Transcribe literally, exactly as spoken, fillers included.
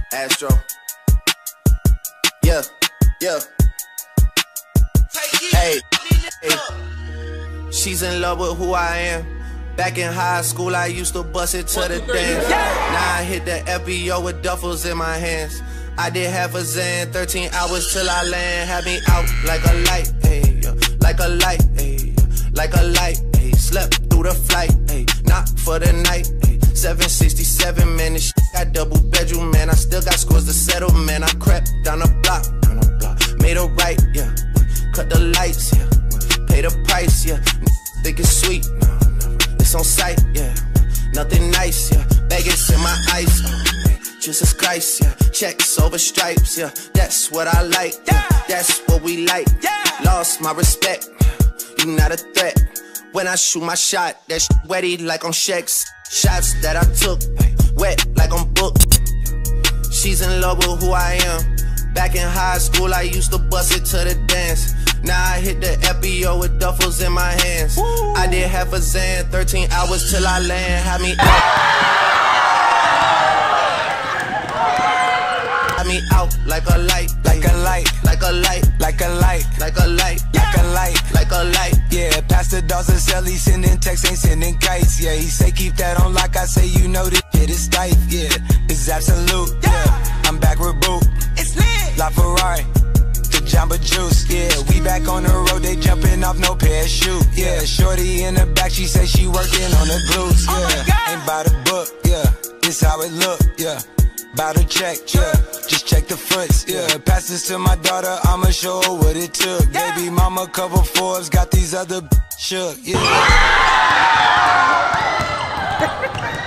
Astro. Yeah, yeah. Hey, hey. She's in love with who I am. Back in high school, I used to bust it to the dance. Now I hit the F B O with duffels in my hands. I did half a Zan, thirteen hours till I land. Had me out like a light, ayy, like a light, ayy, like a light, ayy. Slept through the flight, ayy, not for the night, ayy. seven sixty-seven, man, this shit got double bedroom, man. I still got scores to settle, man. I crept down the block, down the block, made a right, yeah. Cut the lights, yeah. Pay the price, yeah. Think it's sweet, no, no. It's on sight, yeah. Nothing nice, yeah. Vegas in my ice, oh, man. Jesus Christ, yeah. Checks over stripes, yeah. That's what I like, yeah. That's what we like, yeah. Lost my respect, you not a threat. When I shoot my shot, that shit wetty like on Shaq's. Shots that I took, wet like on book. She's in love with who I am. Back in high school, I used to bust it to the dance. Now I hit the F B O with duffels in my hands. Woo. I did half a Zan, thirteen hours till I land. Had me out. Had me out like a light, like a light, like a light, like a light, like a light, like a light, like a light. Yeah, Pastor Dawson sell, he sending texts, ain't sending kites. Yeah, he say keep that on lock. I say you know this shit is tight. Yeah, it's absolute. Yeah, I'm back with Boo. It's lit. La Ferrari, the Jamba Juice. Yeah, we back on the road, they jumping off no parachute. Yeah, shorty in the back, she say she working on the glutes. Yeah, ain't by the book. Yeah, this how it look. Yeah, by the check. Yeah, just check the foots. Yeah, pass this to my daughter, I'ma show her what it took. Baby mama cover Forbes, got these other shook. Yeah.